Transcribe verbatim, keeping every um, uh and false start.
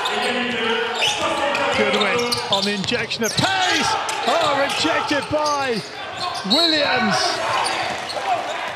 Goodwin on the injection of pace. Oh, rejected by Williams.